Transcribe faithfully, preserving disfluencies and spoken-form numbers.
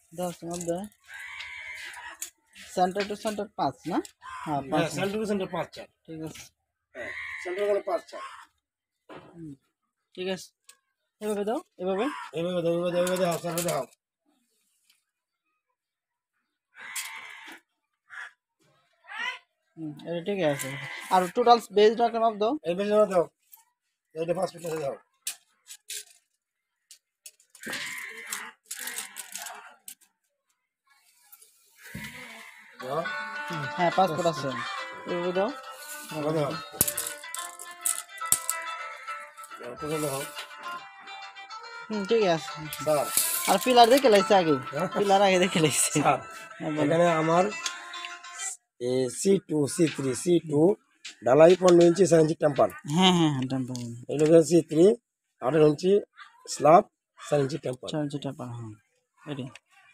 দশের মধ্যে centre two centre পাঁচ না? হ্যাঁ হ্যাঁ, পাঁচ। সেন্টার টু সেন্টার পাঁচ চার। ঠিক আছে। হ্যাঁ, সেন্টার হলো পাঁচ চার। হুম, ঠিক আছে, এভাবে দাও, এভাবে। এভাবে দাও, এভাবে দাও, এভাবে দাও, তারপরে দাও। হুম, এটা ঠিক আছে। আর টোটাল বেজ রাখেন মাপ দাও। এই বেশি দাও, এইটা পাঁচ ফিট আছে দাও। দাও, হুম, হ্যাঁ পাঁচ ফুট আছে, এভাবে দাও। এভাবে দাও। দাও, কোথায় দাও? হুম, ঠিক আছে। স্যার, আর পিলার দেখে লাইছে আগে, হ্যাঁ? পিলার আগে দেখে লাইছে। স্যার, হ্যাঁ বলো। এখানে আমার C two C three C two ঢালাই পনেরো ইঞ্চি চার ইঞ্চি টেম্পার। হ্যাঁ হ্যাঁ হ্যাঁ ডান পাবেন। এগুলো সি থ্রি আঠারো ইঞ্চি স্ল্যাব চার ইঞ্চি টেম্পার। চার যেটা পা, হ্যাঁ এটি।